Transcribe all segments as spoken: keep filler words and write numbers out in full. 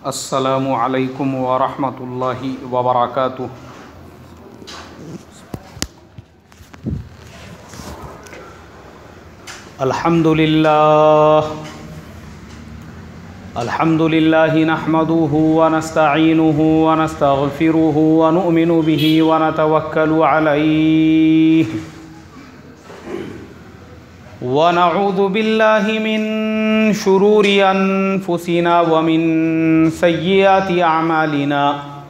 अस्सलामु अलैकुम व रहमतुल्लाहि व बरकातुहू। अल्हम्दुलिल्लाह अल्हम्दुलिल्लाहि नहमदुहु व नस्तईनुहु व नस्तगफिरुहु व नुमिनु बिही व नतवक्कलु अलैहि व नऊज़ु बिल्लाहि मिन शुरूरि अनफुसिना व मिन सय्यिआति अमालिना।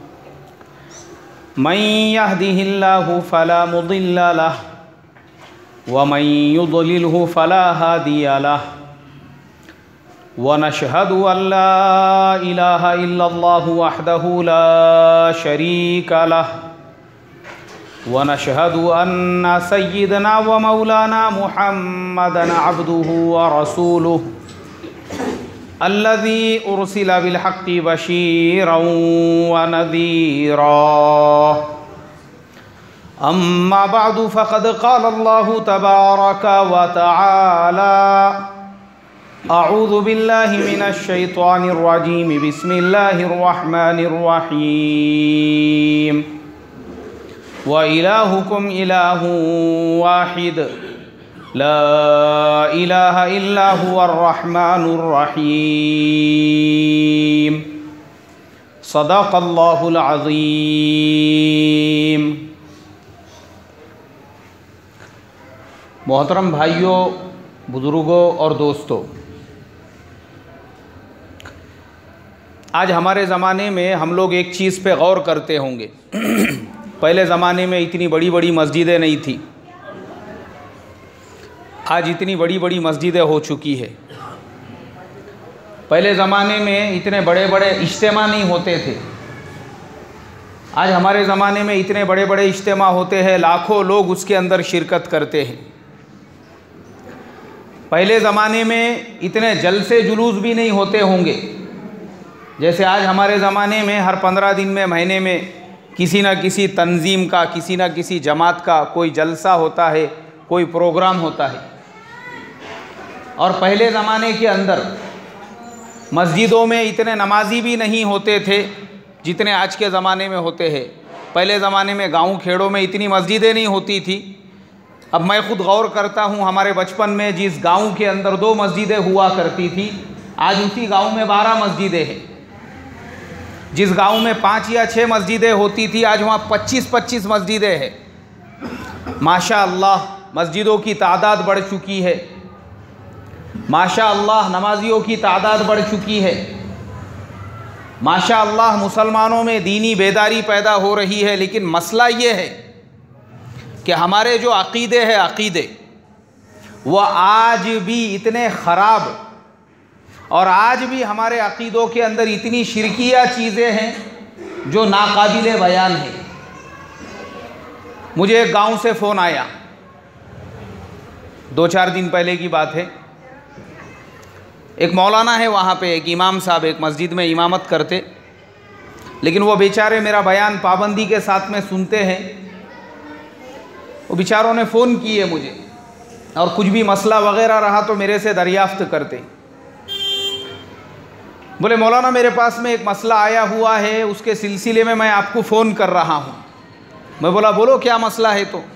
मन यहदिहिल्लाहु फला मुदिल्ल लहु व मन युद्लिलहु फला हादिय लहु। व नशहदु अल्ला इलाहा इल्लल्लाहु वहदहु ला शरीका लहु व नशहदु अन्ना सय्यिदना व मौलाना मुहम्मदन अब्दुहु व रसूलुहु अल्लज़ी उरसिला बिल हक़्क़ि बशीरन व नज़ीरा। अम्मा बअदु फ़क़द क़ाल अल्लाहु तबारक व तआला अऊज़ु बिल्लाहि मिनश शैतानिर रजीम बिस्मिल्लाहिर रहमानिर रहीम। व इलाहुकुम इलाहुन वाहिद ला इलाहा इल्ला हुवर रहमानुर रहीम। सदक़ल्लाहुल अज़ीम। मोहतरम भाइयों, बुज़ुर्गों और दोस्तों, आज हमारे ज़माने में हम लोग एक चीज़ पे गौर करते होंगे। पहले ज़माने में इतनी बड़ी बड़ी मस्जिदें नहीं थी, आज इतनी बड़ी बड़ी मस्जिदें हो चुकी है। पहले ज़माने में इतने बड़े बड़े इज्तिमा नहीं होते थे, आज हमारे ज़माने में इतने बड़े बड़े इज्तिमा होते हैं, लाखों लोग उसके अंदर शिरकत करते हैं। पहले ज़माने में इतने जलसे जुलूस भी नहीं होते होंगे जैसे आज हमारे ज़माने में हर पंद्रह दिन में, महीने में किसी न किसी तंजीम का, किसी न किसी जमात का कोई जलसा होता है, कोई प्रोग्राम होता है। और पहले ज़माने के अंदर मस्जिदों में इतने नमाजी भी नहीं होते थे जितने आज के ज़माने में होते हैं। पहले ज़माने में गाँव खेड़ों में इतनी मस्जिदें नहीं होती थी। अब मैं ख़ुद गौर करता हूँ, हमारे बचपन में जिस गांव के अंदर दो मस्जिदें हुआ करती थी, आज उसी गांव में बारह मस्जिदें हैं। जिस गांव में पाँच या छः मस्जिदें होती थी, आज वहाँ पच्चीस पच्चीस मस्जिदें हैं। माशा अल्लाह, मस्जिदों की तादाद बढ़ चुकी है। माशा अल्लाह, नमाजियों की तादाद बढ़ चुकी है। माशा अल्लाह, मुसलमानों में दीनी बेदारी पैदा हो रही है। लेकिन मसला ये है कि हमारे जो अक़ीदे हैं, अक़ीदे वो आज भी इतने ख़राब, और आज भी हमारे अक़ीदों के अंदर इतनी शिरकिया चीज़ें हैं जो नाकाबिले बयान है। मुझे एक गांव से फ़ोन आया, दो चार दिन पहले की बात है। एक मौलाना है वहाँ पे, एक इमाम साहब एक मस्जिद में इमामत करते, लेकिन वो बेचारे मेरा बयान पाबंदी के साथ में सुनते हैं। वो बेचारों ने फ़ोन किए मुझे, और कुछ भी मसला वगैरह रहा तो मेरे से दरियाफ्त करते। बोले मौलाना, मेरे पास में एक मसला आया हुआ है, उसके सिलसिले में मैं आपको फ़ोन कर रहा हूँ। मैं बोला बोलो क्या मसला है। तो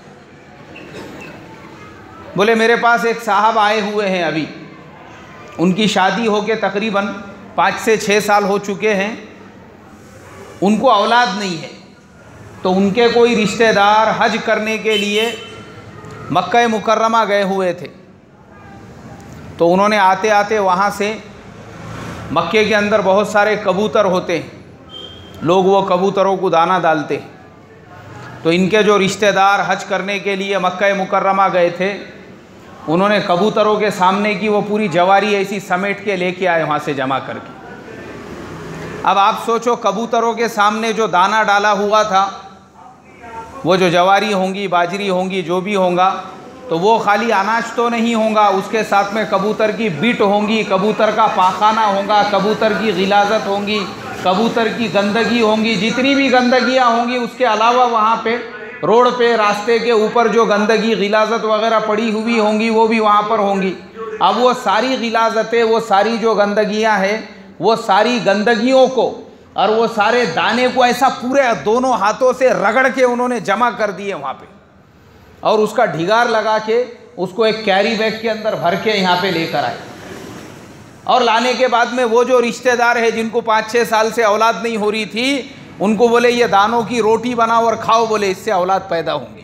बोले मेरे पास एक साहब आए हुए हैं, अभी उनकी शादी होके तकरीबन पाँच से छः साल हो चुके हैं, उनको औलाद नहीं है। तो उनके कोई रिश्तेदार हज करने के लिए मक्का मुकर्रमा गए हुए थे। तो उन्होंने आते आते वहाँ से, मक्के के अंदर बहुत सारे कबूतर होते हैं, लोग वो कबूतरों को दाना डालते हैं। तो इनके जो रिश्तेदार हज करने के लिए मक्का मुकर्रमा गए थे, उन्होंने कबूतरों के सामने की वो पूरी जवारी ऐसी समेट के लेके आए वहाँ से जमा करके। अब आप सोचो, कबूतरों के सामने जो दाना डाला हुआ था, वो जो जवारी होंगी, बाजरी होंगी, जो भी होगा, तो वो खाली अनाज तो नहीं होगा, उसके साथ में कबूतर की बिट होंगी, कबूतर का पाखाना होगा, कबूतर की गिलाजत होंगी, कबूतर की गंदगी होंगी, जितनी भी गंदगियाँ होंगी। उसके अलावा वहाँ पे रोड पे, रास्ते के ऊपर जो गंदगी, गिलाजत वगैरह पड़ी हुई होंगी, वो भी वहाँ पर होंगी। अब वो सारी गिलाजतें, वो सारी जो गंदगियाँ हैं, वो सारी गंदगियों को और वो सारे दाने को ऐसा पूरे दोनों हाथों से रगड़ के उन्होंने जमा कर दिए वहाँ पे, और उसका ढिगार लगा के उसको एक कैरी बैग के अंदर भर के यहाँ पे लेकर आए। और लाने के बाद में वो जो रिश्तेदार है जिनको पाँच छः साल से औलाद नहीं हो रही थी, उनको बोले ये दानों की रोटी बनाओ और खाओ, बोले इससे औलाद पैदा होंगे।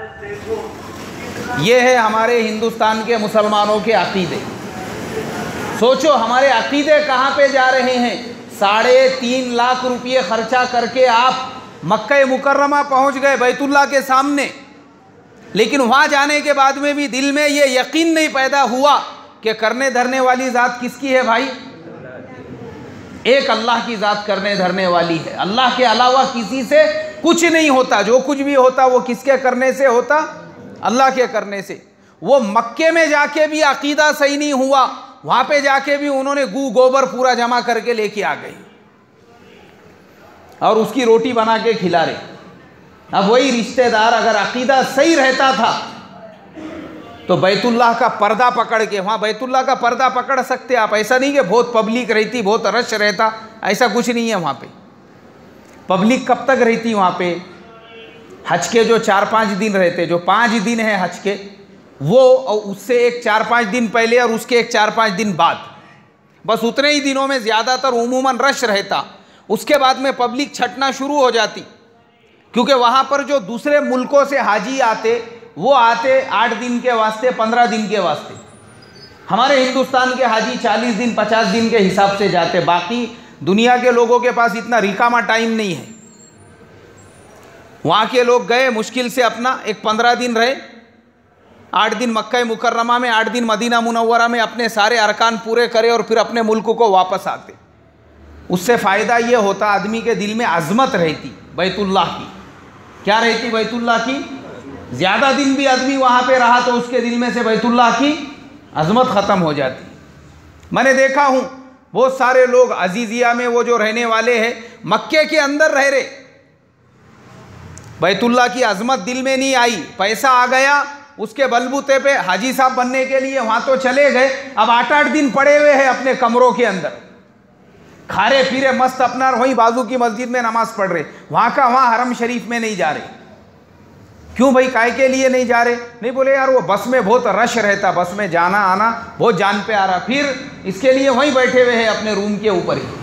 ये है हमारे हिंदुस्तान के मुसलमानों के अकीदे। सोचो हमारे अकीदे कहाँ पे जा रहे हैं। साढ़े तीन लाख रुपये खर्चा करके आप मक्का मुकर्रमा पहुँच गए बैतुल्लाह के सामने, लेकिन वहाँ जाने के बाद में भी दिल में ये यकीन नहीं पैदा हुआ कि करने धरने वाली ज़ात किसकी है भाई? एक अल्लाह की ज़ात करने धरने वाली है। अल्लाह के अलावा किसी से कुछ नहीं होता। जो कुछ भी होता वो किसके करने से होता? अल्लाह के करने से। वो मक्के में जाके भी अकीदा सही नहीं हुआ, वहाँ पे जाके भी उन्होंने गू गोबर पूरा जमा करके लेके आ गए और उसकी रोटी बना के खिला रहे। अब वही रिश्तेदार अगर अकीदा सही रहता था तो बैतुल्लाह का पर्दा पकड़ के, वहाँ बैतुल्लाह का पर्दा पकड़ सकते आप। ऐसा नहीं कि बहुत पब्लिक रहती, बहुत रश रहता, ऐसा कुछ नहीं है। वहाँ पे पब्लिक कब तक रहती? वहाँ पे हज के जो चार पाँच दिन रहते, जो पाँच दिन है हज के, वो और उससे एक चार पाँच दिन पहले और उसके एक चार पाँच दिन बाद, बस उतने ही दिनों में ज़्यादातर उमूमन रश रहता। उसके बाद में पब्लिक छटना शुरू हो जाती, क्योंकि वहाँ पर जो दूसरे मुल्कों से हाजी आते वो आते आठ दिन के वास्ते, पंद्रह दिन के वास्ते। हमारे हिंदुस्तान के हाजी चालीस दिन पचास दिन के हिसाब से जाते। बाकी दुनिया के लोगों के पास इतना रिकामा टाइम नहीं है। वहाँ के लोग गए मुश्किल से अपना एक पंद्रह दिन रहे, आठ दिन मक्का मुकर्रमा में, आठ दिन मदीना मुनव्वरा में अपने सारे अरकान पूरे करे और फिर अपने मुल्क को वापस आते। उससे फ़ायदा ये होता आदमी के दिल में अज़मत रहती बैतुल्लाह की। क्या रहती बैतुल्लाह की? ज़्यादा दिन भी आदमी वहाँ पे रहा तो उसके दिल में से बैतुल्लाह की अज़मत ख़त्म हो जाती। मैंने देखा हूँ बहुत सारे लोग अजीज़िया में वो जो रहने वाले हैं मक्के के अंदर रह रहे, बैतुल्लाह की अज़मत दिल में नहीं आई। पैसा आ गया उसके बलबूते पे हाजी साहब बनने के लिए वहाँ तो चले गए। अब आठ आठ दिन पड़े हुए हैं अपने कमरों के अंदर, खारे पीरे मस्त अपना वहीं बाजू की मस्जिद में नमाज पढ़ रहे, वहाँ का वहाँ हरम शरीफ में नहीं जा रहे। क्यों भाई, काय के लिए नहीं जा रहे? नहीं, बोले यार वो बस में बहुत रश रहता, बस में जाना आना बहुत जान पे आ रहा, फिर इसके लिए वहीं बैठे हुए हैं अपने रूम के ऊपर ही।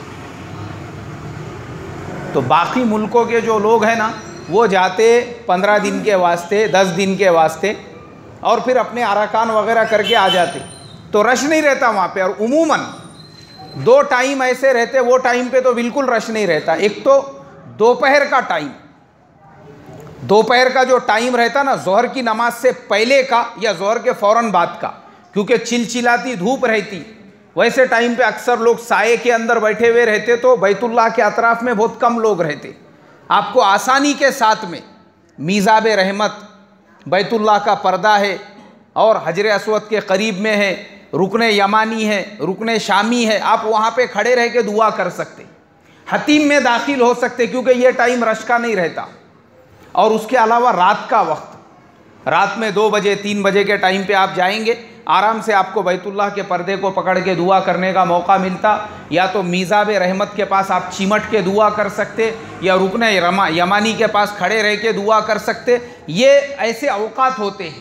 तो बाकी मुल्कों के जो लोग हैं ना वो जाते पंद्रह दिन के वास्ते, दस दिन के वास्ते, और फिर अपने अरकान वगैरह करके आ जाते, तो रश नहीं रहता वहाँ पे। और उमूमन दो टाइम ऐसे रहते, वो टाइम पे तो बिल्कुल रश नहीं रहता। एक तो दोपहर का टाइम, दोपहर का जो टाइम रहता ना ज़ोहर की नमाज से पहले का या ज़ोहर के फ़ौरन बाद का, क्योंकि चिलचिलाती धूप रहती, वैसे टाइम पे अक्सर लोग साये के अंदर बैठे हुए रहते, तो बैतुल्लाह के अतराफ़ में बहुत कम लोग रहते। आपको आसानी के साथ में मीज़ाब रहमत बैतुल्लाह का पर्दा है और हजर अस्वद के करीब में है, रुकने यमानी है, रुकने शामी है, आप वहाँ पे खड़े रह के दुआ कर सकते, हतीम में दाखिल हो सकते, क्योंकि ये टाइम रश का नहीं रहता। और उसके अलावा रात का वक्त, रात में दो बजे तीन बजे के टाइम पे आप जाएंगे, आराम से आपको बैतुल्लाह के पर्दे को पकड़ के दुआ करने का मौका मिलता। या तो मीज़ाब रहमत के पास आप चिमट के दुआ कर सकते, या रुकने यमानी के पास खड़े रह के दुआ कर सकते। ये ऐसे औकात होते हैं।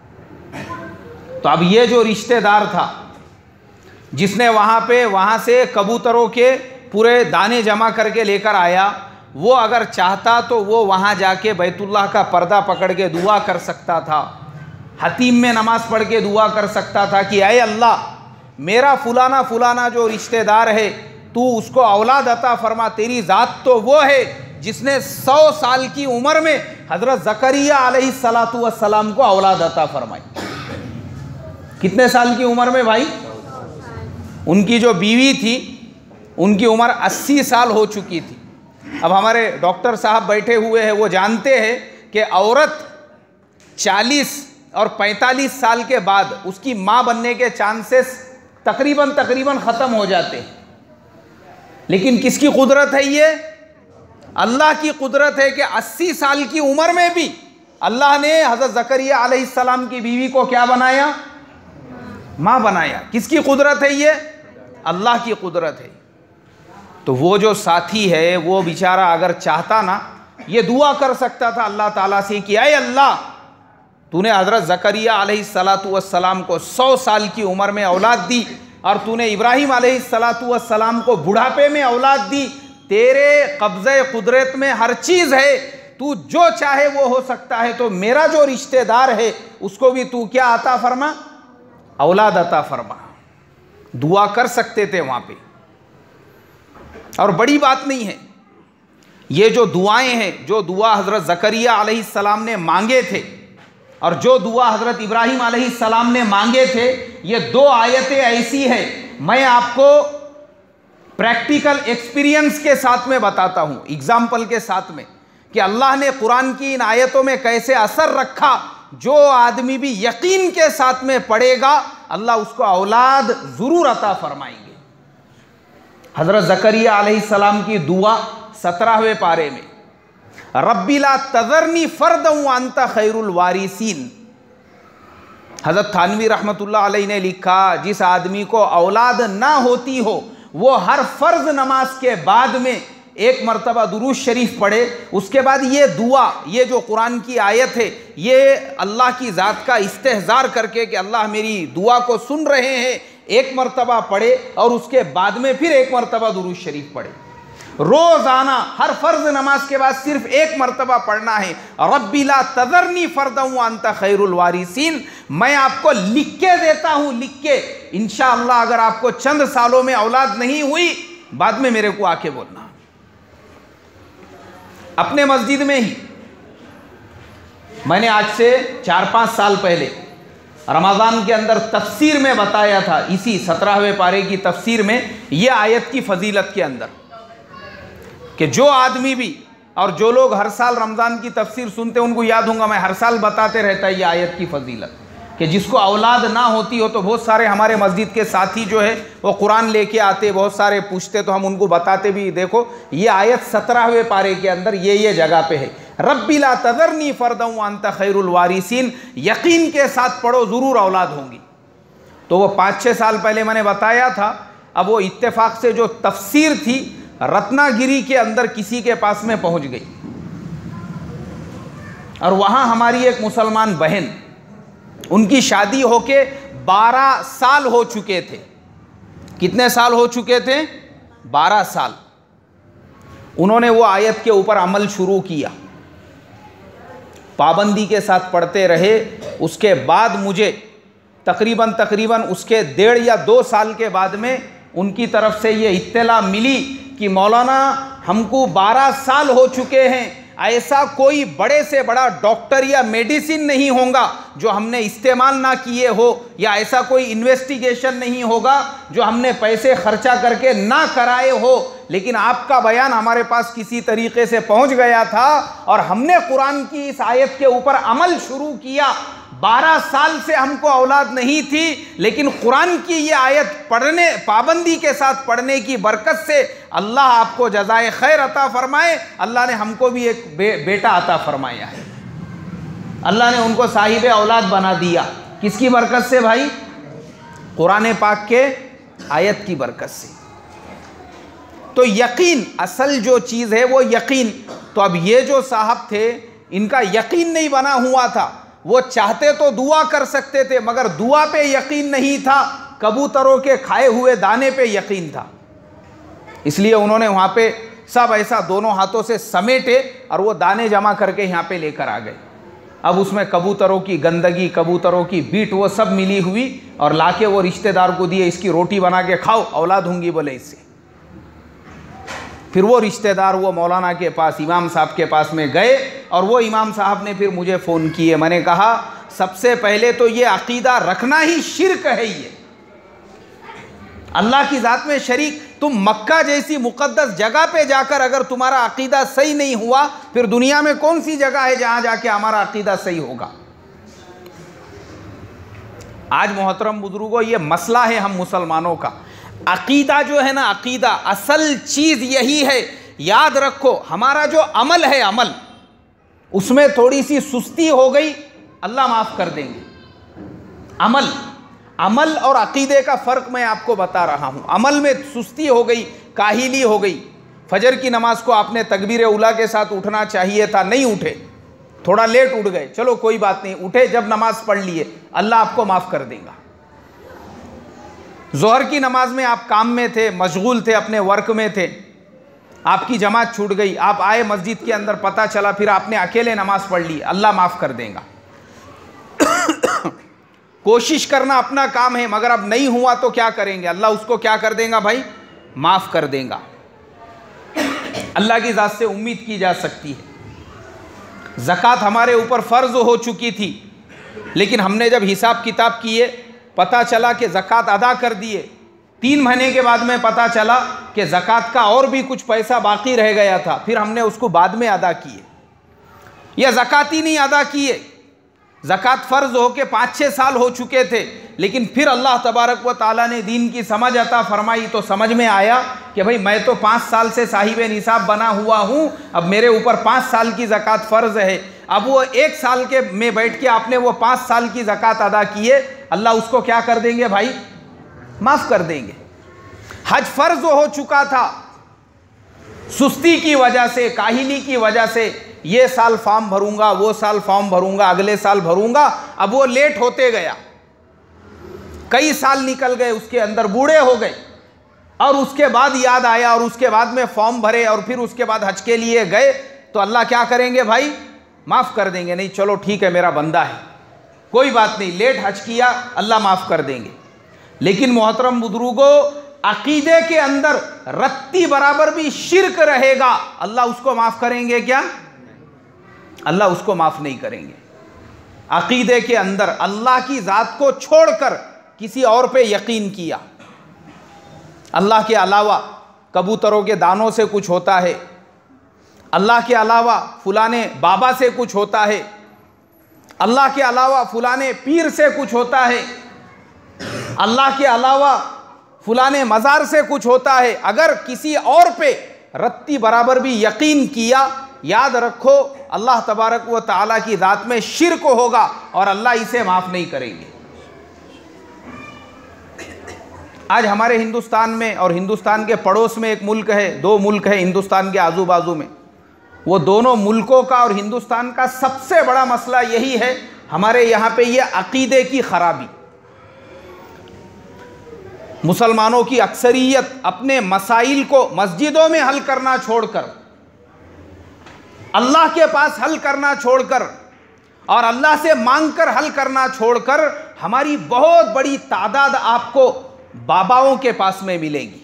तो अब ये जो रिश्तेदार था जिसने वहाँ पे वहाँ से कबूतरों के पूरे दाने जमा करके लेकर आया, वो अगर चाहता तो वो वहाँ जाके बैतुल्लाह का पर्दा पकड़ के दुआ कर सकता था, हतीम में नमाज पढ़ के दुआ कर सकता था कि ऐ अल्लाह, मेरा फुलाना फुलाना जो रिश्तेदार है तू उसको औलाद अता फरमा। तेरी ज़ात तो वो है जिसने सौ साल की उम्र में हज़रत ज़करिया अलैहिस्सलातु वस्सलाम को औलाद अता फरमाई। कितने साल की उम्र में भाई? उनकी जो बीवी थी उनकी उम्र अस्सी साल हो चुकी थी। अब हमारे डॉक्टर साहब बैठे हुए हैं, वो जानते हैं कि औरत चालीस और पैंतालीस साल के बाद उसकी माँ बनने के चांसेस तकरीबन तकरीबन ख़त्म हो जाते हैं। लेकिन किसकी कुदरत है ये? अल्लाह की कुदरत है कि अस्सी साल की उम्र में भी अल्लाह ने हज़रत ज़करिया अलैहिस्सलाम की बीवी को क्या बनाया? माँ बनाया। किसकी कुदरत है ये? अल्लाह की कुदरत है। तो वो जो साथी है वो बेचारा अगर चाहता ना, ये दुआ कर सकता था अल्लाह ताला से कि ऐ अल्लाह, तूने हज़रत ज़करिया अलैहिस्सलातु वस्सलाम को सौ साल की उम्र में औलाद दी और तूने इब्राहीम अलैहिस्सलातु वस्सलाम को बुढ़ापे में औलाद दी। तेरे कब्ज़े कुदरत में हर चीज़ है, तू जो चाहे वो हो सकता है। तो मेरा जो रिश्तेदार है उसको भी तू क्या अता फरमा, औलाद अता फरमा। दुआ कर सकते थे वहाँ पे, और बड़ी बात नहीं है। ये जो दुआएं हैं, जो दुआ हज़रत ज़करिया अलैहिस्सलाम ने मांगे थे और जो दुआ हज़रत इब्राहीम अलैहिस्सलाम ने मांगे थे, ये दो आयतें ऐसी है, मैं आपको प्रैक्टिकल एक्सपीरियंस के साथ में बताता हूँ, एग्जाम्पल के साथ में, कि अल्लाह ने कुरान की इन आयतों में कैसे असर रखा। जो आदमी भी यकीन के साथ में पढ़ेगा अल्लाह उसको औलाद ज़रूर अता फरमाएंगे। हज़रत ज़करिया अलैहिस्सलाम की दुआ सत्रहवें पारे में, रब्बी ला तज़रनी फ़र्दन व अंता खैरुल वारिसीन। हज़रत थानवी रहमतुल्लाह अलैह ने लिखा, जिस आदमी को औलाद ना होती हो वो हर फ़र्ज़ नमाज के बाद में एक मरतबा दुरूद शरीफ पढ़े। उसके बाद ये दुआ, ये जो कुरान की आयत है, ये अल्लाह की ज़ात का इस्तेहज़ार करके कि अल्लाह मेरी दुआ को सुन रहे हैं, एक मरतबा पढ़े और उसके बाद में फिर एक मरतबा दुरूद शरीफ पढ़े। रोज़ाना हर फ़र्ज़ नमाज के बाद सिर्फ एक मरतबा पढ़ना है, रब्बी ला तज़रनी फ़र्दन व अंता खैरुल वारिसीन। मैं आपको लिख के देता हूँ, लिख के, इंशाअल्लाह अगर आपको चंद सालों में औलाद नहीं हुई, बाद में मेरे को आके बोलना। अपने मस्जिद में ही मैंने आज से चार पाँच साल पहले रमज़ान के अंदर तफसीर में बताया था, इसी सत्रहवें पारे की तफसीर में, यह आयत की फजीलत के अंदर, कि जो आदमी भी और जो लोग हर साल रमज़ान की तफसीर सुनते उनको याद होगा, मैं हर साल बताते रहता है ये आयत की फजीलत, कि जिसको औलाद ना होती हो, तो बहुत सारे हमारे मस्जिद के साथी जो है वो कुरान लेके आते, बहुत सारे पूछते, तो हम उनको बताते भी, देखो ये आयत सत्रहवें पारे के अंदर ये ये जगह पे है, रब्बी ला तज़रनी फ़र्दन व अंता खैरुल वारिसीन। यकीन के साथ पढ़ो, ज़रूर औलाद होंगी। तो वो पाँच छः साल पहले मैंने बताया था। अब वो इत्तेफाक से जो तफसीर थी रत्नागिरी के अंदर किसी के पास में पहुंच गई, और वहाँ हमारी एक मुसलमान बहन, उनकी शादी होके बारह साल हो चुके थे। कितने साल हो चुके थे? बारह साल। उन्होंने वो आयत के ऊपर अमल शुरू किया, पाबंदी के साथ पढ़ते रहे। उसके बाद मुझे तकरीबन तकरीबन उसके डेढ़ या दो साल के बाद में उनकी तरफ से ये इत्तला मिली कि मौलाना हमको बारह साल हो चुके हैं, ऐसा कोई बड़े से बड़ा डॉक्टर या मेडिसिन नहीं होगा जो हमने इस्तेमाल ना किए हो, या ऐसा कोई इन्वेस्टिगेशन नहीं होगा जो हमने पैसे खर्चा करके ना कराए हो, लेकिन आपका बयान हमारे पास किसी तरीके से पहुंच गया था और हमने कुरान की इस आयत के ऊपर अमल शुरू किया। बारह साल से हमको औलाद नहीं थी, लेकिन कुरान की ये आयत पढ़ने, पाबंदी के साथ पढ़ने की बरकत से अल्लाह आपको जज़ाए खैर अता फरमाए। अल्लाह ने हमको भी एक बे, बेटा अता फरमाया है। अल्लाह ने उनको साहिब औलाद बना दिया। किसकी बरकत से भाई? कुरान पाक के आयत की बरकत से। तो यकीन, असल जो चीज़ है वो यकीन। तो अब ये जो साहब थे, इनका यकीन नहीं बना हुआ था। वो चाहते तो दुआ कर सकते थे, मगर दुआ पे यकीन नहीं था, कबूतरों के खाए हुए दाने पे यकीन था। इसलिए उन्होंने वहाँ पे सब ऐसा दोनों हाथों से समेटे और वो दाने जमा करके यहाँ पे लेकर आ गए। अब उसमें कबूतरों की गंदगी, कबूतरों की बीट, वो सब मिली हुई, और लाके वो रिश्तेदार को दिए, इसकी रोटी बना के खाओ, औलाद होंगी बोले इससे। फिर वो रिश्तेदार वो मौलाना के पास, इमाम साहब के पास में गए, और वो इमाम साहब ने फिर मुझे फ़ोन किए। मैंने कहा सबसे पहले तो ये अकीदा रखना ही शिर्क है, ये अल्लाह की ज़ात में शरीक। तुम मक्का जैसी मुक़द्दस जगह पे जाकर अगर तुम्हारा अकीदा सही नहीं हुआ, फिर दुनिया में कौन सी जगह है जहाँ जाके हमारा अकीदा सही होगा। आज मोहतरम बुजुर्गों, ये मसला है हम मुसलमानों का। अकीदा जो है ना, अकीदा असल चीज़ यही है। याद रखो, हमारा जो अमल है, अमल उसमें थोड़ी सी सुस्ती हो गई, अल्लाह माफ़ कर देंगे। अमल अमल और अकीदे का फ़र्क मैं आपको बता रहा हूँ। अमल में सुस्ती हो गई, काहिली हो गई। फजर की नमाज को आपने तकबीर उला के साथ उठना चाहिए था, नहीं उठे, थोड़ा लेट उठ गए, चलो कोई बात नहीं, उठे जब नमाज पढ़ लिए, अल्लाह आपको माफ़ कर देगा। ज़ोहर की नमाज में आप काम में थे, मशगूल थे, अपने वर्क में थे, आपकी जमात छूट गई, आप आए मस्जिद के अंदर, पता चला, फिर आपने अकेले नमाज पढ़ ली, अल्लाह माफ़ कर देगा। कोशिश करना अपना काम है, मगर अब नहीं हुआ तो क्या करेंगे? अल्लाह उसको क्या कर देगा भाई? माफ़ कर देगा। अल्लाह की ज़ात से उम्मीद की जा सकती है। ज़कात हमारे ऊपर फ़र्ज़ हो चुकी थी, लेकिन हमने जब हिसाब किताब किए, पता चला कि ज़कात अदा कर दिए। तीन महीने के बाद में पता चला कि ज़कात का और भी कुछ पैसा बाकी रह गया था, फिर हमने उसको बाद में अदा किए, या ज़कात ही नहीं अदा किए। ज़कात फ़र्ज़ हो के पाँच छः साल हो चुके थे, लेकिन फिर अल्लाह तबारक व ताला ने दीन की समझ अता फरमाई, तो समझ में आया कि भाई मैं तो पाँच साल से साहिब निसाब बना हुआ हूँ, अब मेरे ऊपर पाँच साल की ज़कात फ़र्ज़ है। अब वो एक साल के में बैठ के आपने वो पाँच साल की ज़कात अदा किए, अल्लाह उसको क्या कर देंगे भाई? माफ़ कर देंगे। हज फ़र्ज़ हो चुका था, सुस्ती की वजह से, काहिली की वजह से, ये साल फॉर्म भरूंगा, वो साल फॉर्म भरूंगा, अगले साल भरूंगा, अब वो लेट होते गया, कई साल निकल गए, उसके अंदर बूढ़े हो गए, और उसके बाद याद आया, और उसके बाद में फॉर्म भरे, और फिर उसके बाद हज के लिए गए, तो अल्लाह क्या करेंगे भाई? माफ़ कर देंगे। नहीं, चलो ठीक है, मेरा बंदा है, कोई बात नहीं, लेट हज किया, अल्लाह माफ़ कर देंगे। लेकिन मोहतरम बुजुर्गों, अकीदे के अंदर रत्ती बराबर भी शिर्क रहेगा, अल्लाह उसको माफ़ करेंगे क्या? अल्लाह उसको माफ़ नहीं करेंगे। अकीदे के अंदर अल्लाह की ज़ात को छोड़कर किसी और पे यकीन किया, अल्लाह के अलावा कबूतरों के दानों से कुछ होता है, अल्लाह के अलावा फुलाने बाबा से कुछ होता है, अल्लाह के अलावा फुलाने पीर से कुछ होता है, अल्लाह के अलावा फुलाने मज़ार से कुछ होता है। अगर किसी और पे रत्ती बराबर भी यकीन किया, याद रखो अल्लाह तबारक व ताला की ज़ात में शिर्क होगा और अल्लाह इसे माफ़ नहीं करेंगे। आज हमारे हिंदुस्तान में और हिंदुस्तान के पड़ोस में एक मुल्क है, दो मुल्क है हिंदुस्तान के आजू बाजू में, वो दोनों मुल्कों का और हिंदुस्तान का सबसे बड़ा मसला यही है, हमारे यहाँ पे ये अकीदे की ख़राबी। मुसलमानों की अक्सरियत अपने मसाइल को मस्जिदों में हल करना छोड़कर, अल्लाह के पास हल करना छोड़कर और अल्लाह से मांगकर हल करना छोड़कर, हमारी बहुत बड़ी तादाद आपको बाबाओं के पास में मिलेगी।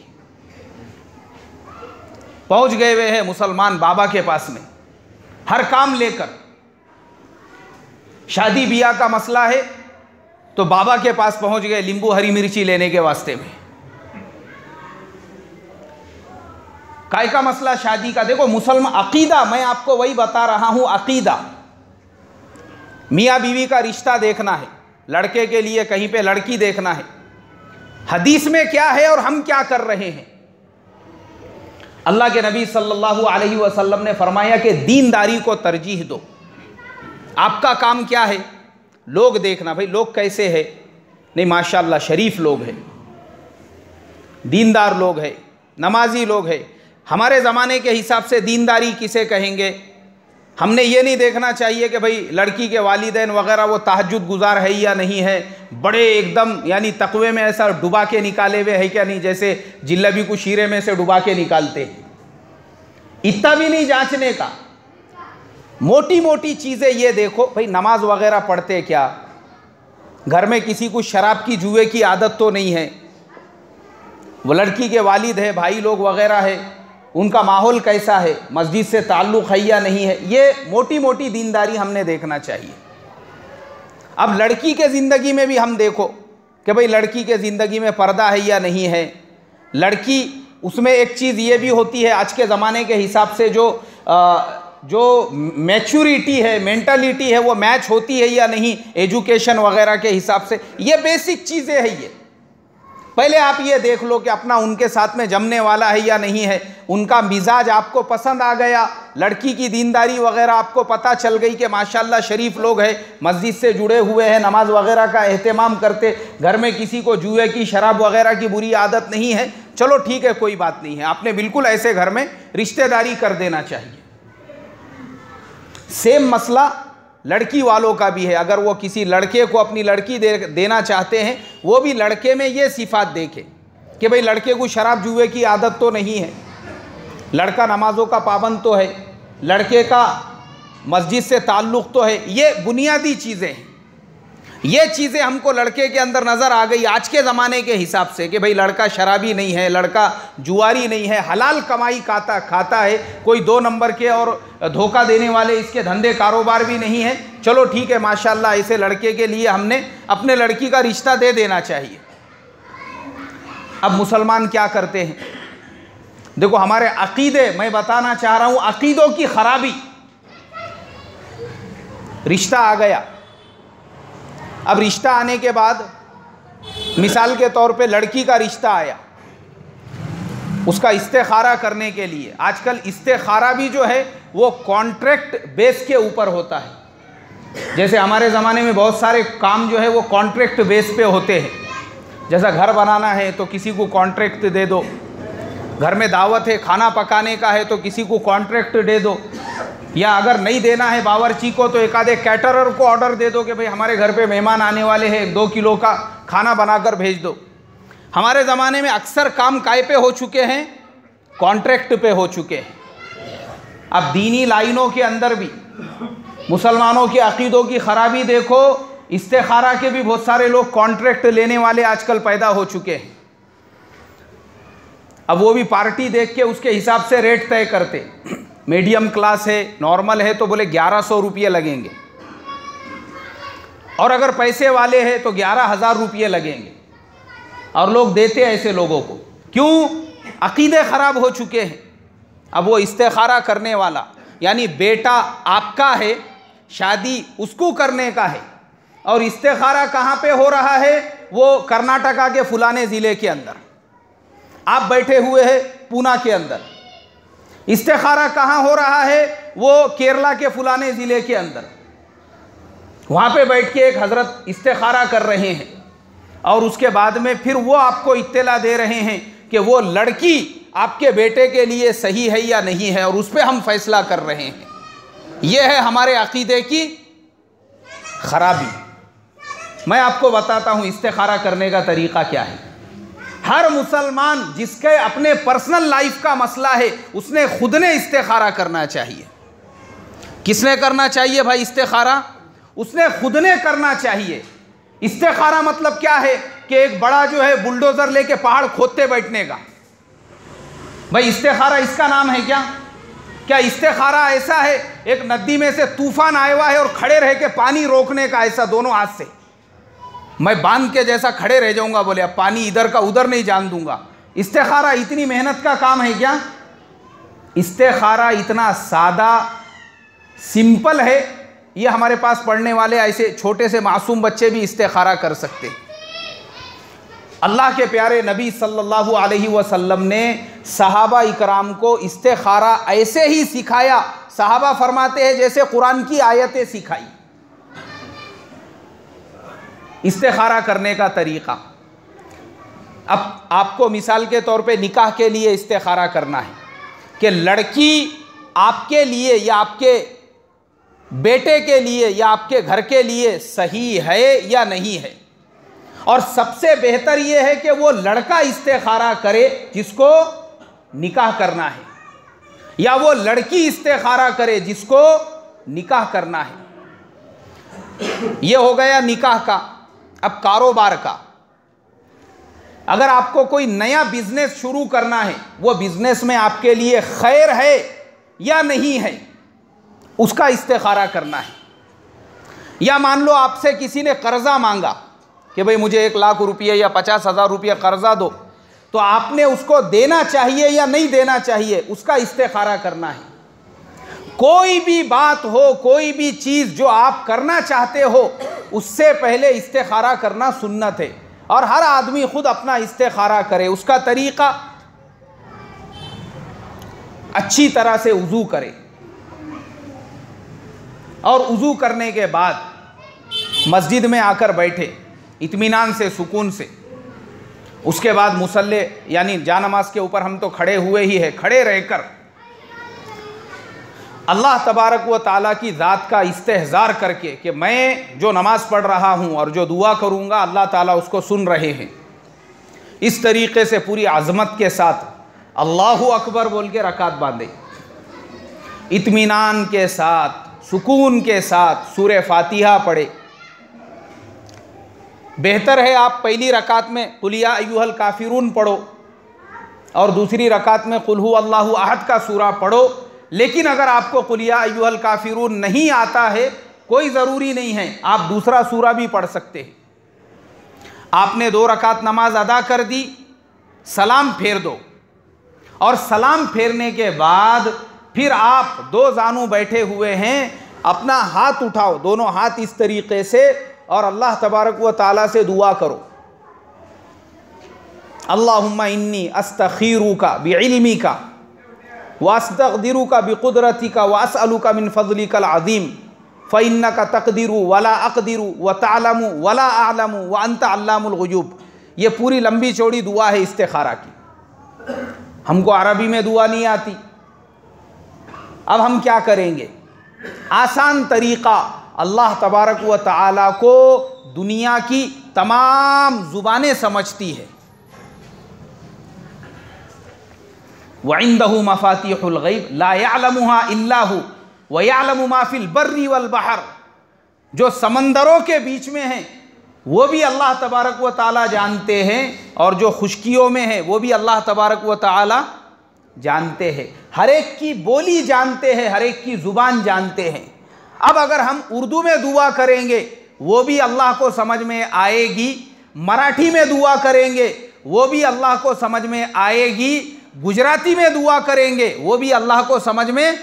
पहुंच गए हुए हैं मुसलमान बाबा के पास में हर काम लेकर। शादी ब्याह का मसला है तो बाबा के पास पहुंच गए नींबू हरी मिर्ची लेने के वास्ते में। काय का मसला? शादी का। देखो मुसलमान अकीदा, मैं आपको वही बता रहा हूं, अकीदा मियाँ बीवी का रिश्ता देखना है, लड़के के लिए कहीं पे लड़की देखना है, हदीस में क्या है और हम क्या कर रहे हैं। अल्लाह के नबी सल्लल्लाहु अलैहि वसल्लम ने फरमाया कि दीनदारी को तरजीह दो। आपका काम क्या है? लोग देखना, भाई लोग कैसे हैं, नहीं माशाअल्लाह शरीफ लोग हैं, दीनदार लोग हैं, नमाजी लोग हैं। हमारे ज़माने के हिसाब से दीनदारी किसे कहेंगे? हमने ये नहीं देखना चाहिए कि भाई लड़की के वालिदैन वगैरह वो तहज्जुद गुजार है या नहीं है, बड़े एकदम यानी तकवे में ऐसा डुबा के निकाले हुए है क्या नहीं, जैसे जिल्लबी को शीरे में से डुबा के निकालते हैं। इतना भी नहीं जांचने का। मोटी मोटी चीज़ें ये देखो, भाई नमाज वगैरह पढ़ते क्या, घर में किसी को शराब की जुए की आदत तो नहीं है, वो लड़की के वालिद है, भाई लोग वगैरह है, उनका माहौल कैसा है, मस्जिद से ताल्लुक़ है या नहीं है, ये मोटी मोटी दीनदारी हमने देखना चाहिए। अब लड़की के ज़िंदगी में भी हम देखो कि भाई लड़की के ज़िंदगी में पर्दा है या नहीं है। लड़की, उसमें एक चीज़ ये भी होती है आज के ज़माने के हिसाब से जो आ, जो मैच्योरिटी है, मेंटलिटी है, वो मैच होती है या नहीं एजुकेशन वगैरह के हिसाब से। ये बेसिक चीज़ें हैं, ये पहले आप ये देख लो कि अपना उनके साथ में जमने वाला है या नहीं है, उनका मिजाज आपको पसंद आ गया, लड़की की दीनदारी वगैरह आपको पता चल गई कि माशाल्लाह शरीफ लोग हैं, मस्जिद से जुड़े हुए हैं, नमाज वगैरह का एहतमाम करते, घर में किसी को जुए की शराब वगैरह की बुरी आदत नहीं है, चलो ठीक है कोई बात नहीं है, आपने बिल्कुल ऐसे घर में रिश्तेदारी कर देना चाहिए। सेम मसला लड़की वालों का भी है। अगर वो किसी लड़के को अपनी लड़की दे देना चाहते हैं, वो भी लड़के में ये सिफात देखे कि भाई लड़के को शराब जुए की आदत तो नहीं है, लड़का नमाजों का पाबंद तो है, लड़के का मस्जिद से ताल्लुक़ तो है। ये बुनियादी चीज़ें हैं, ये चीज़ें हमको लड़के के अंदर नज़र आ गई आज के ज़माने के हिसाब से कि भाई लड़का शराबी नहीं है, लड़का जुआरी नहीं है, हलाल कमाई खाता खाता है, कोई दो नंबर के और धोखा देने वाले इसके धंधे कारोबार भी नहीं है। चलो ठीक है, माशाल्लाह ऐसे लड़के के लिए हमने अपने लड़की का रिश्ता दे देना चाहिए। अब मुसलमान क्या करते हैं, देखो हमारे अकीदे, मैं बताना चाह रहा हूँ अकीदों की खराबी। रिश्ता आ गया, अब रिश्ता आने के बाद मिसाल के तौर पे लड़की का रिश्ता आया, उसका इस्तेखारा करने के लिए, आजकल इस्तेखारा भी जो है वो कॉन्ट्रैक्ट बेस के ऊपर होता है। जैसे हमारे ज़माने में बहुत सारे काम जो है वो कॉन्ट्रैक्ट बेस पे होते हैं, जैसा घर बनाना है तो किसी को कॉन्ट्रैक्ट दे दो, घर में दावत है खाना पकाने का है तो किसी को कॉन्ट्रैक्ट दे दो, या अगर नहीं देना है बावर्ची को तो एक आधे कैटरर को ऑर्डर दे दो कि भाई हमारे घर पे मेहमान आने वाले हैं, दो किलो का खाना बनाकर भेज दो। हमारे ज़माने में अक्सर काम काय पे हो चुके हैं, कॉन्ट्रैक्ट पे हो चुके हैं। अब दीनी लाइनों के अंदर भी मुसलमानों के अकीदों की ख़राबी देखो, इस्तेखारा के भी बहुत सारे लोग कॉन्ट्रैक्ट लेने वाले आजकल पैदा हो चुके हैं। अब वो भी पार्टी देख के उसके हिसाब से रेट तय करते, मीडियम क्लास है, नॉर्मल है तो बोले ग्यारह सौ रुपये लगेंगे, और अगर पैसे वाले हैं तो ग्यारह हज़ार रुपये लगेंगे, और लोग देते हैं ऐसे लोगों को। क्यों? अकीदे ख़राब हो चुके हैं। अब वो इस्तेखारा करने वाला, यानी बेटा आपका है, शादी उसको करने का है, और इस्तेखारा कहाँ पे हो रहा है? वो कर्नाटका के फलाने ज़िले के अंदर, आप बैठे हुए हैं पूना के अंदर। इस्तेखारा कहाँ हो रहा है? वो केरला के फलाने ज़िले के अंदर, वहाँ पे बैठ के एक हज़रत इस्तेखारा कर रहे हैं, और उसके बाद में फिर वो आपको इत्तला दे रहे हैं कि वो लड़की आपके बेटे के लिए सही है या नहीं है, और उस पर हम फैसला कर रहे हैं। ये है हमारे अकीदे की खराबी। मैं आपको बताता हूँ इस्तेखारा करने का तरीक़ा क्या है। हर मुसलमान जिसके अपने पर्सनल लाइफ का मसला है, उसने खुद ने इस्तेखारा करना चाहिए। किसने करना चाहिए भाई इस्तेखारा? उसने खुद ने करना चाहिए। इस्तेखारा मतलब क्या है कि एक बड़ा जो है बुलडोज़र लेके पहाड़ खोदते बैठने का। भाई इस्तेखारा इसका नाम है क्या? क्या इस्तेखारा ऐसा है एक नदी में से तूफान आया हुआ है और खड़े रह के पानी रोकने का, ऐसा दोनों हाथ से मैं बांध के जैसा खड़े रह जाऊंगा, बोले अब पानी इधर का उधर नहीं जान दूंगा? इस्तेखारा इतनी मेहनत का काम है क्या? इस्तेखारा इतना सादा सिंपल है, ये हमारे पास पढ़ने वाले ऐसे छोटे से मासूम बच्चे भी इस्तेखारा कर सकते। अल्लाह के प्यारे नबी सल्लल्लाहु अलैहि वसल्लम ने सहाबा इकराम को इस्तेखारा ऐसे ही सिखाया, सहाबा फरमाते हैं जैसे कुरान की आयतें सिखाई। इस्तेखारा करने का तरीक़ा, अब आपको मिसाल के तौर पे निकाह के लिए इस्तेखारा करना है कि लड़की आपके लिए या आपके बेटे के लिए या आपके घर के लिए सही है या नहीं है। और सबसे बेहतर ये है कि वो लड़का इस्तेखारा करे जिसको निकाह करना है, या वो लड़की इस्तेखारा करे जिसको निकाह करना है। ये हो गया निकाह का। अब कारोबार का, अगर आपको कोई नया बिजनेस शुरू करना है, वो बिजनेस में आपके लिए खैर है या नहीं है, उसका इस्तेखारा करना है। या मान लो आपसे किसी ने कर्जा मांगा कि भाई मुझे एक लाख रुपये या पचास हज़ार रुपये कर्जा दो, तो आपने उसको देना चाहिए या नहीं देना चाहिए, उसका इस्तेखारा करना है। कोई भी बात हो, कोई भी चीज़ जो आप करना चाहते हो, उससे पहले इस्तेखारा करना सुन्नत है। और हर आदमी खुद अपना इस्तिखारा करे। उसका तरीक़ा अच्छी तरह से वज़ू करे और वज़ू करने के बाद मस्जिद में आकर बैठे इत्मीनान से, सुकून से। उसके बाद मुसल्ले यानी जानमाज के ऊपर हम तो खड़े हुए ही है, खड़े रहकर अल्लाह तबारक व ताला की ज़ात का इस्तेहज़ार करके कि मैं जो नमाज़ पढ़ रहा हूँ और जो दुआ करूँगा अल्लाह ताला उसको सुन रहे हैं, इस तरीक़े से पूरी अज़मत के साथ अल्लाहु अकबर बोल के रकात बांधे, इत्मीनान के साथ, सुकून के साथ सूरे फातिहा पढ़े। बेहतर है आप पहली रकात में कुल या अय्युहल काफिरून पढ़ो और दूसरी रकात में कुल हु अल्लाहु अहद का सूरा पढ़ो। लेकिन अगर आपको कुल या अय्युहल काफिरून नहीं आता है, कोई ज़रूरी नहीं है, आप दूसरा सूरा भी पढ़ सकते हैं। आपने दो रकात नमाज अदा कर दी, सलाम फेर दो और सलाम फेरने के बाद फिर आप दो जानू बैठे हुए हैं, अपना हाथ उठाओ, दोनों हाथ इस तरीक़े से, और अल्लाह तबारक व ताला से दुआ करो। अल्लाहुम्मा इन्नी अस्तखीरुका बिइल्मिका व अस्तक़दिरुका बिक़ुदरतिका व असअलुका मिन फ़ज़लिकल अज़ीम फ़इन्नका तक़दिरु वला अक़दिरु व तअलमु वला अअलमु व अंत अल्लामुल ग़ुयूब। ये पूरी लंबी चौड़ी दुआ है इस्तिखारा की। हमको अरबी में दुआ नहीं आती, अब हम क्या करेंगे? आसान तरीक़ा, अल्लाह तबारक व तआला को दुनिया की तमाम ज़ुबानें समझती है। व इंदहु मफ़ातिहुल ग़ैब ला यअलमुहा इल्ला हु व यअलमु मा फ़िल बर्रि वल बहर। जो समंदरों के बीच में हैं वो भी अल्लाह तबारक व ताला जानते हैं, और जो खुश्कियों में है वो भी अल्लाह तबारक व ताला जानते हैं। हर एक की बोली जानते हैं, हर एक की ज़ुबान जानते हैं। अब अगर हम उर्दू में दुआ करेंगे वो भी अल्लाह को समझ में आएगी, मराठी में दुआ करेंगे वो भी अल्लाह को समझ में आएगी, गुजराती में दुआ करेंगे वो भी अल्लाह को समझ में।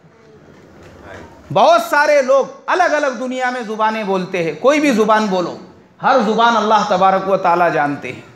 बहुत सारे लोग अलग अलग दुनिया में ज़ुबानें बोलते हैं, कोई भी ज़ुबान बोलो, हर ज़ुबान अल्लाह तबारक व ताला जानते हैं।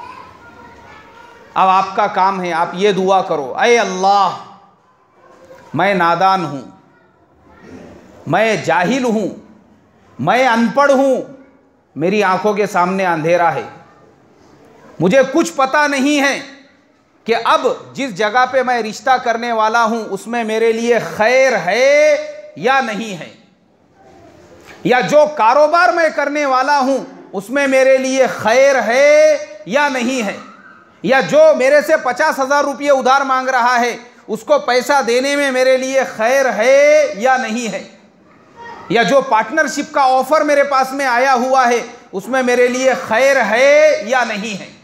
अब आपका काम है, आप ये दुआ करो, अय अल्लाह मैं नादान हूँ, मैं जाहिल हूँ, मैं अनपढ़ हूँ, मेरी आंखों के सामने अंधेरा है, मुझे कुछ पता नहीं है कि अब जिस जगह पे मैं रिश्ता करने वाला हूँ उसमें मेरे लिए खैर है या नहीं है, या जो कारोबार मैं करने वाला हूँ उसमें मेरे लिए खैर है या नहीं है, या जो मेरे से पचास हज़ार रुपये उधार मांग रहा है उसको पैसा देने में मेरे लिए खैर है या नहीं है, या जो पार्टनरशिप का ऑफर मेरे पास में आया हुआ है उसमें मेरे लिए खैर है या नहीं है।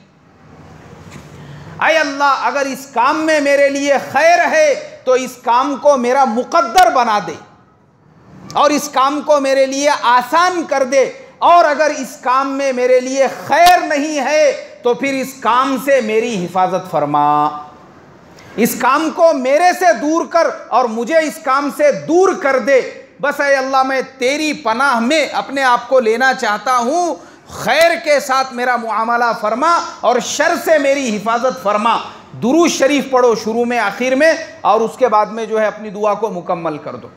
ऐ अल्लाह अगर इस काम में मेरे लिए खैर है तो इस काम को मेरा मुकद्दर बना दे और इस काम को मेरे लिए आसान कर दे, और अगर इस काम में मेरे लिए खैर नहीं है तो फिर इस काम से मेरी हिफाजत फरमा, इस काम को मेरे से दूर कर और मुझे इस काम से दूर कर दे। बस ऐ अल्लाह मैं तेरी पनाह में अपने आप को लेना चाहता हूँ, खैर के साथ मेरा मुआमला फरमा और शर से मेरी हिफाजत फरमा। दुरूद शरीफ पढ़ो शुरू में आखिर में, और उसके बाद में जो है अपनी दुआ को मुकम्मल कर दो।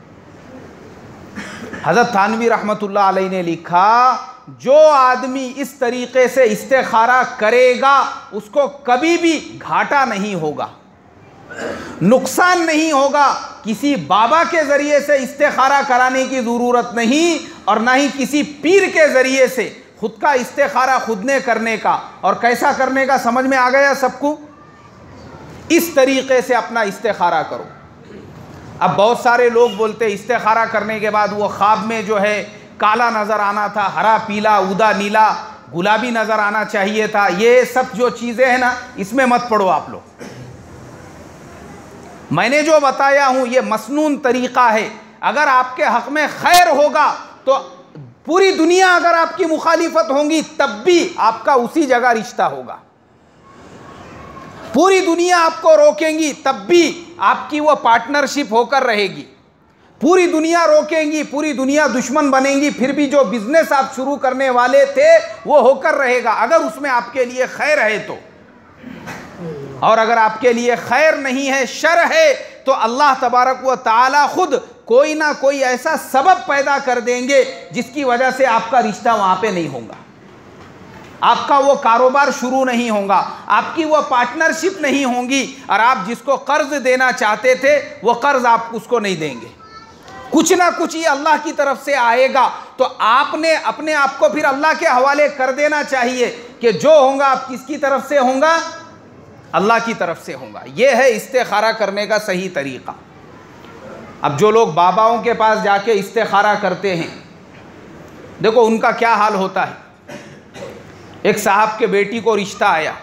हज़रत थानवी रहमतुल्लाह अलैह ने लिखा, जो आदमी इस तरीक़े से इस्तिखारा करेगा उसको कभी भी घाटा नहीं होगा, नुकसान नहीं होगा। किसी बाबा के ज़रिए से इस्तिखारा कराने की ज़रूरत नहीं, और ना ही किसी पीर के ज़रिए से। खुद का इस्तिखारा खुद ने करने का, और कैसा करने का समझ में आ गया सबको। इस तरीक़े से अपना इस्तिखारा करो। अब बहुत सारे लोग बोलते इस्तिखारा करने के बाद वो ख्वाब में जो है काला नज़र आना था, हरा पीला उदा नीला गुलाबी नज़र आना चाहिए था, ये सब जो चीज़ें हैं ना इसमें मत पड़ो आप लोग। मैंने जो बताया हूँ ये मसनून तरीक़ा है। अगर आपके हक़ में खैर होगा तो पूरी दुनिया अगर आपकी मुखालिफत होंगी तब भी आपका उसी जगह रिश्ता होगा, पूरी दुनिया आपको रोकेंगी तब भी आपकी वो पार्टनरशिप होकर रहेगी, पूरी दुनिया रोकेंगी, पूरी दुनिया दुश्मन बनेंगी, फिर भी जो बिजनेस आप शुरू करने वाले थे वो होकर रहेगा, अगर उसमें आपके लिए खैर है तो। और अगर आपके लिए खैर नहीं है, शर है, तो अल्लाह तबारक व तआला खुद कोई ना कोई ऐसा सबब पैदा कर देंगे जिसकी वजह से आपका रिश्ता वहाँ पे नहीं होगा, आपका वो कारोबार शुरू नहीं होगा, आपकी वो पार्टनरशिप नहीं होगी, और आप जिसको कर्ज देना चाहते थे वो कर्ज आप उसको नहीं देंगे। कुछ ना कुछ ये अल्लाह की तरफ से आएगा। तो आपने अपने आप को फिर अल्लाह के हवाले कर देना चाहिए कि जो होगा आप किसकी तरफ से होगा, अल्लाह की तरफ से होगा। ये है इस्तिखारा करने का सही तरीक़ा। अब जो लोग बाबाओं के पास जाके इस्तिखारा करते हैं, देखो उनका क्या हाल होता है। एक साहब के बेटी को रिश्ता आया,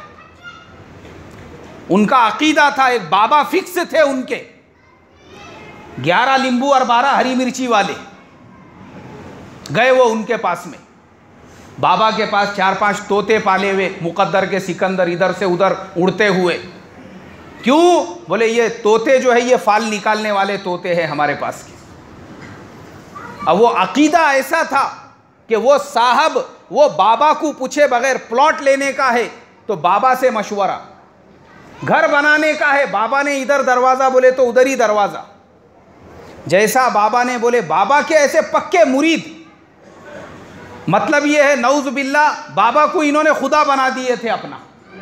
उनका अकीदा था, एक बाबा फिक्स थे उनके, ग्यारह नींबू और बारह हरी मिर्ची वाले। गए वो उनके पास में, बाबा के पास चार पांच तोते पाले हुए, मुकद्दर के सिकंदर इधर से उधर उड़ते हुए। क्यों? बोले ये तोते जो है ये फाल निकालने वाले तोते हैं हमारे पास के। अब वो अकीदा ऐसा था कि वो साहब वो बाबा को पूछे बगैर, प्लॉट लेने का है तो बाबा से मशवरा, घर बनाने का है बाबा ने इधर दरवाज़ा बोले तो उधर ही दरवाज़ा, जैसा बाबा ने बोले। बाबा के ऐसे पक्के मुरीद, मतलब ये है नऊज़ बिल्लाह, बाबा को इन्होंने खुदा बना दिए थे अपना।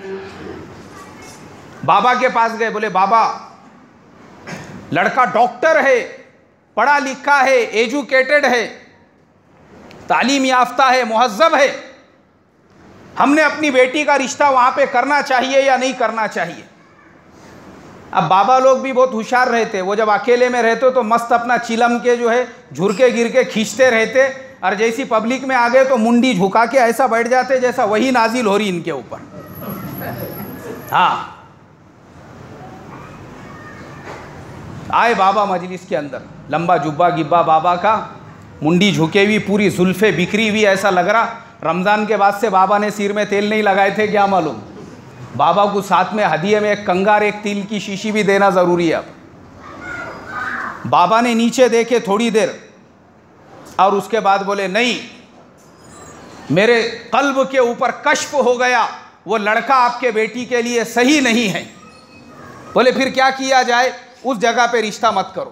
बाबा के पास गए, बोले बाबा लड़का डॉक्टर है, पढ़ा लिखा है, एजुकेटेड है, तालीम याफ्ता है, मुहज्जब है, हमने अपनी बेटी का रिश्ता वहाँ पे करना चाहिए या नहीं करना चाहिए। अब बाबा लोग भी बहुत होशियार रहते, वो जब अकेले में रहते तो मस्त अपना चिलम के जो है झुरके गिर के खींचते रहते, और जैसी पब्लिक में आ गए तो मुंडी झुका के ऐसा बैठ जाते जैसा वही नाजिल हो रही इनके ऊपर। हाँ, आए बाबा मजलिस के अंदर, लंबा जुब्बा गिब्बा बाबा का, मुंडी झुके हुई, पूरी जुल्फे बिखरी हुई, ऐसा लग रहा रमज़ान के बाद से बाबा ने सिर में तेल नहीं लगाए थे क्या मालूम। बाबा को साथ में हदिये में एक कंगार, एक तिल की शीशी भी देना ज़रूरी है। अब बाबा ने नीचे देखे थोड़ी देर और उसके बाद बोले नहीं, मेरे कल्ब के ऊपर कश्फ हो गया, वो लड़का आपके बेटी के लिए सही नहीं है। बोले फिर क्या किया जाए? उस जगह पे रिश्ता मत करो।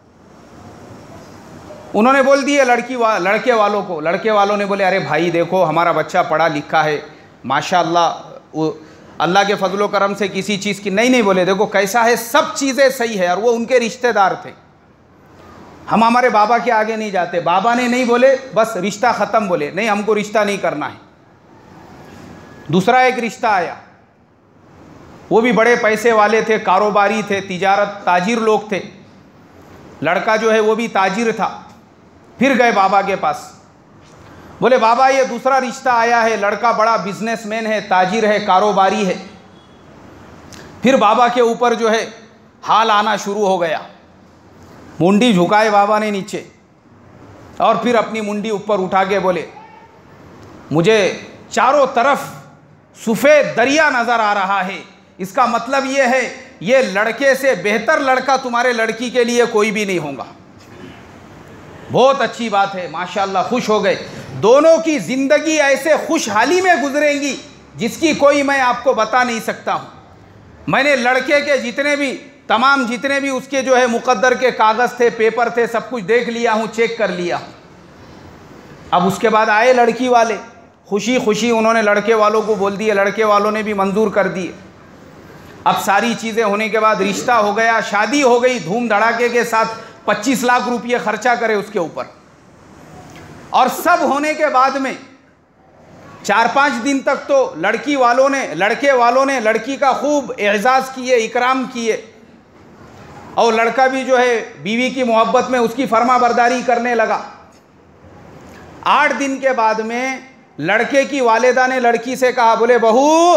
उन्होंने बोल दिए लड़की वा, लड़के वालों को। लड़के वालों ने बोले अरे भाई देखो हमारा बच्चा पढ़ा लिखा है माशाअल्लाह, अल्लाह के फजलो करम से किसी चीज़ की नहीं नहीं बोले देखो कैसा है, सब चीज़ें सही है, और वो उनके रिश्तेदार थे, हम हमारे बाबा के आगे नहीं जाते। बाबा ने नहीं बोले बस रिश्ता ख़त्म, बोले नहीं हमको रिश्ता नहीं करना है। दूसरा एक रिश्ता आया, वो भी बड़े पैसे वाले थे, कारोबारी थे, तिजारत ताजिर लोग थे, लड़का जो है वो भी ताजिर था। फिर गए बाबा के पास, बोले बाबा ये दूसरा रिश्ता आया है, लड़का बड़ा बिजनेसमैन है, ताजिर है, कारोबारी है। फिर बाबा के ऊपर जो है हाल आना शुरू हो गया, मुंडी झुकाए बाबा ने नीचे, और फिर अपनी मुंडी ऊपर उठा के बोले मुझे चारों तरफ सफ़ेद दरिया नज़र आ रहा है, इसका मतलब ये है ये लड़के से बेहतर लड़का तुम्हारे लड़की के लिए कोई भी नहीं होगा। बहुत अच्छी बात है, माशाल्लाह, खुश हो गए। दोनों की ज़िंदगी ऐसे खुशहाली में गुजरेंगी जिसकी कोई मैं आपको बता नहीं सकता हूँ। मैंने लड़के के जितने भी तमाम जितने भी उसके जो है मुकद्दर के कागज़ थे, पेपर थे, सब कुछ देख लिया हूँ, चेक कर लिया हूँ। अब उसके बाद आए लड़की वाले, खुशी खुशी उन्होंने लड़के वालों को बोल दिए, लड़के वालों ने भी मंजूर कर दिए। अब सारी चीज़ें होने के बाद रिश्ता हो गया, शादी हो गई, धूम धड़ाके के साथ पच्चीस लाख रुपये खर्चा करे उसके ऊपर। और सब होने के बाद में चार पाँच दिन तक तो लड़की वालों ने लड़के वालों ने लड़की का खूब एजाज़ किए, इकराम किए, और लड़का भी जो है बीवी की मोहब्बत में उसकी फर्मा बरदारी करने लगा। आठ दिन के बाद में लड़के की वालिदा ने लड़की से कहा, बोले बहू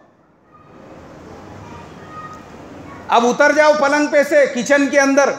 अब उतर जाओ पलंग पे से, किचन के अंदर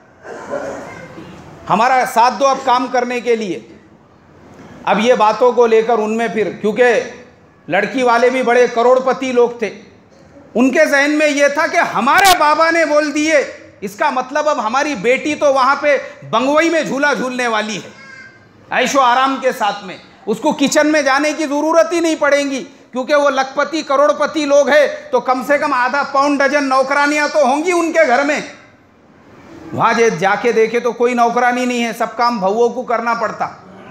हमारा साथ दो अब काम करने के लिए। अब ये बातों को लेकर उनमें फिर, क्योंकि लड़की वाले भी बड़े करोड़पति लोग थे, उनके जहन में ये था कि हमारे बाबा ने बोल दिए इसका मतलब अब हमारी बेटी तो वहाँ पे बंगवई में झूला झूलने वाली है, ऐशो आराम के साथ में। उसको किचन में जाने की ज़रूरत ही नहीं पड़ेगी, क्योंकि वो लखपति करोड़पति लोग हैं, तो कम से कम आधा पौन डजन नौकरानियाँ तो होंगी उनके घर में। वहाँ जे जाके देखे तो कोई नौकरानी नहीं है, सब काम बहुओं को करना पड़ता।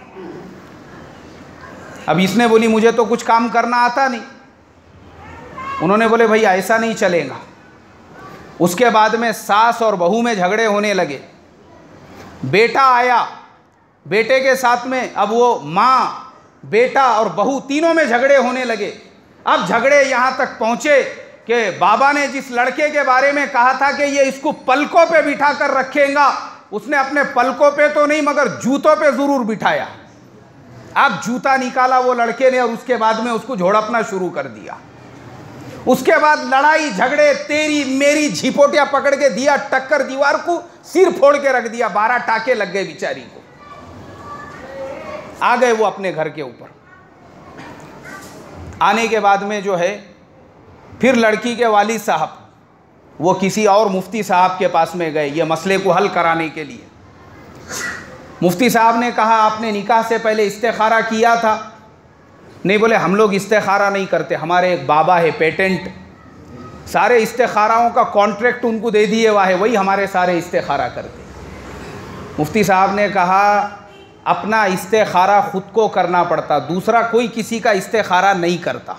अब इसने बोली मुझे तो कुछ काम करना आता नहीं। उन्होंने बोले भाई ऐसा नहीं चलेगा। उसके बाद में सास और बहू में झगड़े होने लगे। बेटा आया, बेटे के साथ में अब वो माँ, बेटा और बहू तीनों में झगड़े होने लगे। अब झगड़े यहाँ तक पहुँचे कि बाबा ने जिस लड़के के बारे में कहा था कि ये इसको पलकों पे बिठा कर रखेगा, उसने अपने पलकों पे तो नहीं मगर जूतों पे ज़रूर बिठाया। अब जूता निकाला वो लड़के ने और उसके बाद में उसको झोड़पना शुरू कर दिया। उसके बाद लड़ाई झगड़े, तेरी मेरी झिपोटिया पकड़ के दिया टक्कर, दीवार को सिर फोड़ के रख दिया। बारह टाके लग गए बेचारी को। आ गए वो अपने घर के ऊपर। आने के बाद में जो है फिर लड़की के वालिद साहब वो किसी और मुफ्ती साहब के पास में गए ये मसले को हल कराने के लिए। मुफ्ती साहब ने कहा आपने निकाह से पहले इस्तेखारा किया था? नहीं, बोले हम लोग इस्तेखारा नहीं करते, हमारे एक बाबा है पेटेंट, सारे इस्तेखाराओं का कॉन्ट्रैक्ट उनको दे दिए हुआ है, वही हमारे सारे इस्तेखारा करते। मुफ्ती साहब ने कहा अपना इस्तेखारा ख़ुद को करना पड़ता, दूसरा कोई किसी का इस्तेखारा नहीं करता।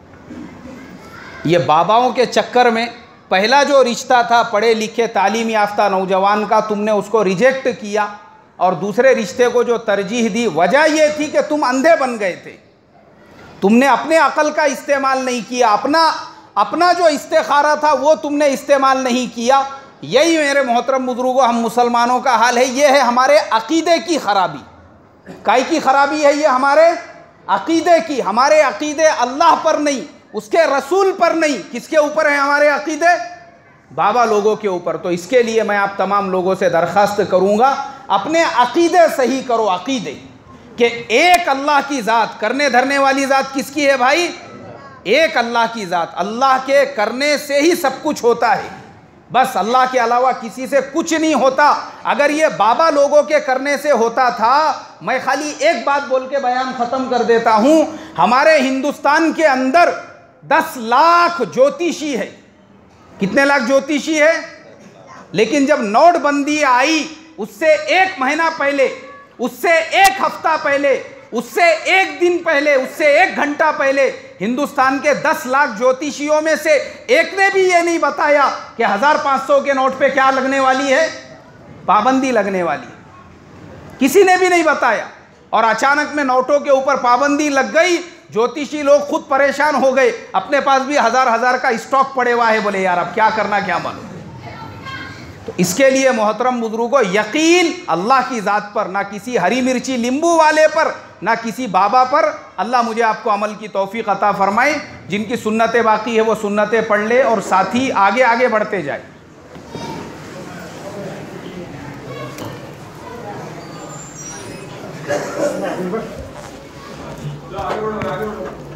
ये बाबाओं के चक्कर में पहला जो रिश्ता था पढ़े लिखे तालीम याफ्ता नौजवान का, तुमने उसको रिजेक्ट किया और दूसरे रिश्ते को जो तरजीह दी, वजह ये थी कि तुम अंधे बन गए थे, तुमने अपने अकल का इस्तेमाल नहीं किया, अपना अपना जो इस्तेखारा था वो तुमने इस्तेमाल नहीं किया। यही मेरे मोहतरम बुजुर्गों हम मुसलमानों का हाल है। ये है हमारे अकीदे की ख़राबी। काई की ख़राबी है ये? हमारे अकीदे की। हमारे अकीदे अल्लाह पर नहीं, उसके रसूल पर नहीं, किसके ऊपर है हमारे अकीदे? बाबा लोगों के ऊपर। तो इसके लिए मैं आप तमाम लोगों से दरख्वास्त करूँगा अपने अकीदे सही करो। अकीदे कि एक अल्लाह की ज़ात, करने धरने वाली ज़ात किसकी है भाई? एक अल्लाह की ज़ात। अल्लाह के करने से ही सब कुछ होता है, बस अल्लाह के अलावा किसी से कुछ नहीं होता। अगर ये बाबा लोगों के करने से होता था, मैं खाली एक बात बोल के बयान ख़त्म कर देता हूँ। हमारे हिंदुस्तान के अंदर दस लाख ज्योतिषी है। कितने लाख ज्योतिषी है? लेकिन जब नोटबंदी आई उससे एक महीना पहले, उससे एक हफ्ता पहले, उससे एक दिन पहले, उससे एक घंटा पहले हिंदुस्तान के दस लाख ज्योतिषियों में से एक ने भी ये नहीं बताया कि हजार पाँच सौ के नोट पे क्या लगने वाली है? पाबंदी लगने वाली है। किसी ने भी नहीं बताया और अचानक में नोटों के ऊपर पाबंदी लग गई। ज्योतिषी लोग खुद परेशान हो गए, अपने पास भी हजार हजार का स्टॉक पड़े हुआ है, बोले यार अब क्या करना क्या मालूम। तो इसके लिए मोहतरम बुजुर्गों यकीन अल्लाह की ज़ात पर, ना किसी हरी मिर्ची नींबू वाले पर, ना किसी बाबा पर। अल्लाह मुझे आपको अमल की तौफीक अता फरमाए। जिनकी सुन्नतें बाकी है वो सुन्नतें पढ़ ले और साथ ही आगे आगे बढ़ते जाए।